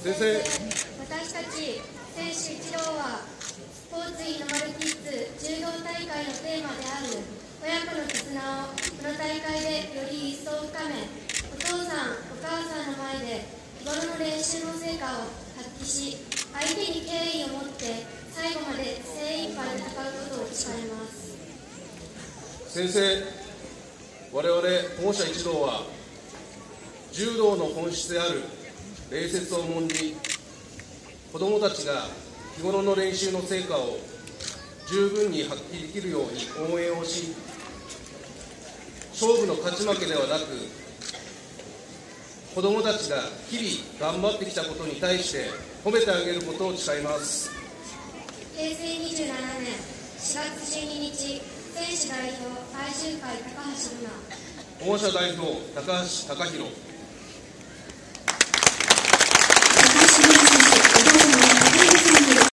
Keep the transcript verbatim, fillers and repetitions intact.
先生。 私たち選手一同はスポーツインのマルキッズ柔道大会のテーマである親子の絆をこの大会でより一層深め、お父さんお母さんの前で日頃の練習の成果を発揮し、相手に敬意を持って最後まで精一杯戦うことを誓います。 先生、我々保護者一同は柔道の本質である礼節を重んじ、子どもたちが日頃の練習の成果を十分に発揮できるように応援をし、勝負の勝ち負けではなく、子どもたちが日々頑張ってきたことに対して褒めてあげることを誓います。 へいせいにじゅうななねんしがつじゅうににち、選手代表愛獣会高橋瑠奈、 保護者代表高橋貴弘。